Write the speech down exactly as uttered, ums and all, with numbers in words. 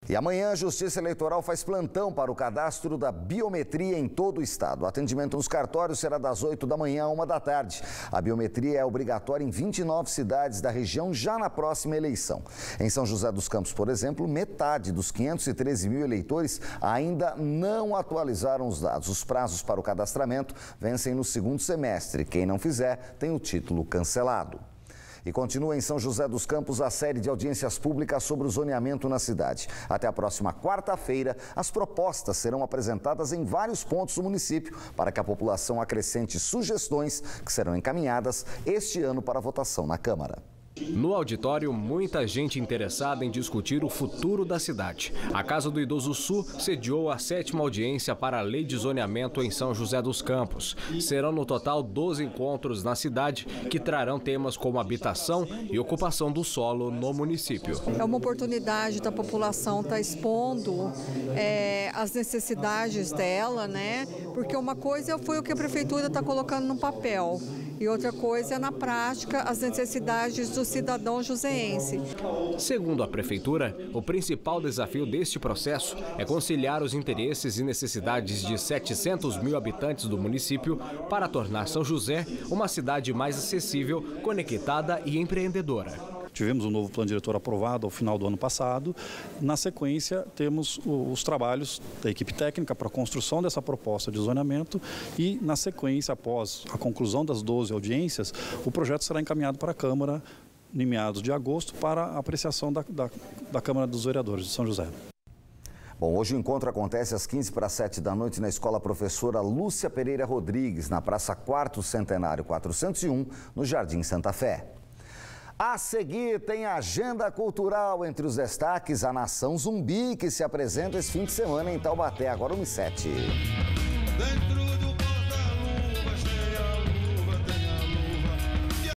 E amanhã a Justiça Eleitoral faz plantão para o cadastro da biometria em todo o estado. O atendimento nos cartórios será das oito da manhã à uma da tarde. A biometria é obrigatória em vinte e nove cidades da região já na próxima eleição. Em São José dos Campos, por exemplo, metade dos quinhentos e treze mil eleitores ainda não atualizaram os dados. Os prazos para o cadastramento vencem no segundo semestre. Quem não fizer tem o título cancelado. E continua em São José dos Campos a série de audiências públicas sobre o zoneamento na cidade. Até a próxima quarta-feira, as propostas serão apresentadas em vários pontos do município para que a população acrescente sugestões que serão encaminhadas este ano para votação na Câmara. No auditório, muita gente interessada em discutir o futuro da cidade. A Casa do Idoso Sul sediou a sétima audiência para a Lei de Zoneamento em São José dos Campos. Serão no total doze encontros na cidade que trarão temas como habitação e ocupação do solo no município. É uma oportunidade da população estar expondo é, as necessidades dela, né? Porque uma coisa foi o que a prefeitura está colocando no papel. E outra coisa é, na prática, as necessidades do cidadão joseense. Segundo a Prefeitura, o principal desafio deste processo é conciliar os interesses e necessidades de setecentos mil habitantes do município para tornar São José uma cidade mais acessível, conectada e empreendedora. Tivemos um novo plano diretor aprovado ao final do ano passado. Na sequência, temos os trabalhos da equipe técnica para a construção dessa proposta de zoneamento e, na sequência, após a conclusão das doze audiências, o projeto será encaminhado para a Câmara em meados de agosto para a apreciação da, da, da Câmara dos Vereadores de São José. Bom, hoje o encontro acontece às quinze para as sete da noite na Escola Professora Lúcia Pereira Rodrigues, na Praça Quarto Centenário quatrocentos e um, no Jardim Santa Fé. A seguir tem a agenda cultural. Entre os destaques, a Nação Zumbi, que se apresenta esse fim de semana em Taubaté, agora um e sete. Dentro do